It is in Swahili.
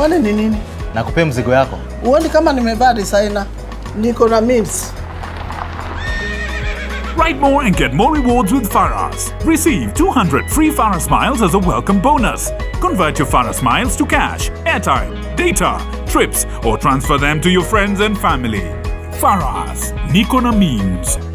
Kwani ni nini? Nakupea mzigo yako. Uone kama nimevaa designer. Niko na means. Write more and get more rewards with Faras. Receive 200 free Faras miles as a welcome bonus. Convert your Faras miles to cash, airtime, data, trips, or transfer them to your friends and family. Faras, Niko na means.